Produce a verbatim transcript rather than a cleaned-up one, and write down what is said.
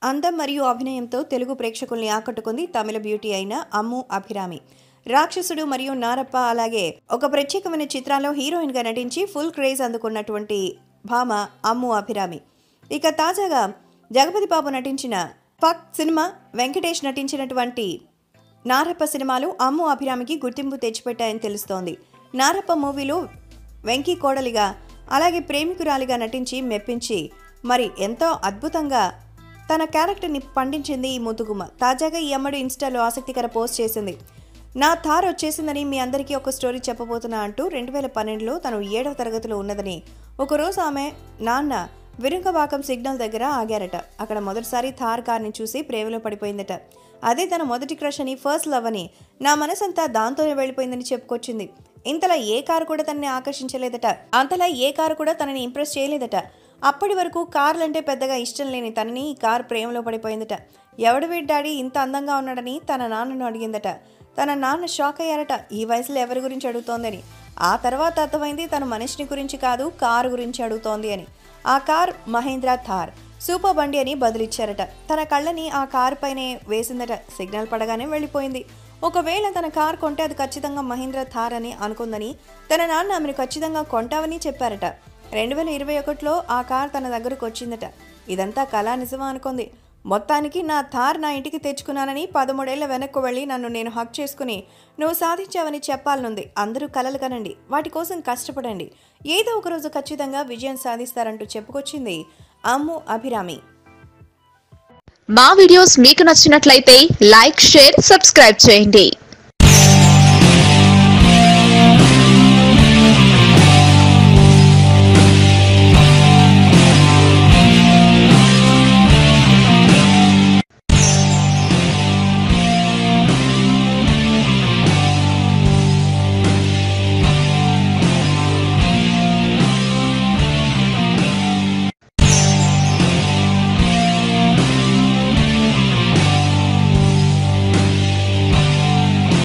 అందం మరియు అభినయంతో తెలుగు ప్రేక్షకుల్ని ఆకట్టుకుంది తమిళ బ్యూటీ అయిన అమ్ము అభిరామి. రాక్షసుడు మరియు నారప్ప అలాగే ఒక ప్రత్యేకమైన చిత్రాల్లో హీరోయిన్ గా నటించి ఫుల్ క్రేజ్ అందుకున్నటువంటి భామ అమ్ము అభిరామి. ఇక తాజాగా జగపతి బాబు నటించిన పక్ సినిమా, వెంకటేష్ నటించినటువంటి నారప్ప సినిమాలు అమ్ము అభిరామికి గుర్తింపు తెచ్చిపెట్టాయని తెలుస్తోంది. నారప్ప మూవీలో వెంకీ కోడలిగా అలాగే ప్రేమికురాలిగా నటించి మెప్పించి మరి ఎంతో అద్భుతంగా తన క్యారెక్టర్ని పండించింది ఈ ముద్దుగుమ్మ. తాజాగా ఈ అమ్మడు ఇన్స్టాలో ఆసక్తికర పోస్ట్ చేసింది. నా థార్ వచ్చేసిందని మీ అందరికీ ఒక స్టోరీ చెప్పబోతున్నా అంటూ రెండు వేల పన్నెండులో తను ఏడవ తరగతిలో ఉన్నదని, ఒకరోజు ఆమె నాన్న విరుంగబాకం సిగ్నల్ దగ్గర ఆగారట. అక్కడ మొదటిసారి థార్ కార్ని చూసి ప్రేమలో పడిపోయిందట. అదే తన మొదటి క్రష్ అని, ఫస్ట్ లవ్ అని, నా మనసంతా దాంతోనే వెళ్ళిపోయిందని చెప్పుకొచ్చింది. ఇంతలా ఏ కారు కూడా తనని ఆకర్షించలేదట. అంతలా ఏ కారు కూడా తనని ఇంప్రెస్ చేయలేదట. అప్పటి వరకు కార్లంటే పెద్దగా ఇష్టం లేని తనని ఈ కారు ప్రేమలో పడిపోయిందట. ఎవడు వీడి డాడీ ఇంత అందంగా ఉన్నాడని తన నాన్నను అడిగిందట. తన నాన్న షాక్ అయ్యారట, ఈ వయసులో ఎవరి గురించి అడుగుతోందని. ఆ తర్వాత అర్థమైంది తన మనిషిని గురించి కాదు, కారు గురించి అడుగుతోంది అని. ఆ కార్ మహేంద్ర థార్ సూపర్ బండి అని బదులిచ్చారట. తన కళ్ళని ఆ కారు పైనే వేసిందట. సిగ్నల్ పడగానే వెళ్ళిపోయింది. ఒకవేళ తన కార్ కొంటే అది ఖచ్చితంగా మహేంద్ర థార్ అని అనుకుందని, తన నాన్న ఆమెను ఖచ్చితంగా కొంటావని చెప్పారట. రెండు వేల ఇరవై ఒకటిలో ఆ కార్ తన దగ్గరకు వచ్చిందట. ఇదంతా కళా నిజమా అనుకుంది. మొత్తానికి నా థార్ నా ఇంటికి తెచ్చుకున్నానని పదమూడేళ్ల వెనక్కు వెళ్ళి నన్ను నేను హక్ చేసుకుని నువ్వు సాధించావని చెప్పాలనుంది. అందరూ కలలు కనండి, వాటి కోసం కష్టపడండి, ఏదో ఒకరోజు ఖచ్చితంగా విజయం సాధిస్తారంటూ చెప్పుకొచ్చింది అమ్ము అభిరామి. మా వీడియోస్ మీకు నచ్చినట్లయితే లైక్, షేర్, సబ్స్క్రైబ్ చేయండి.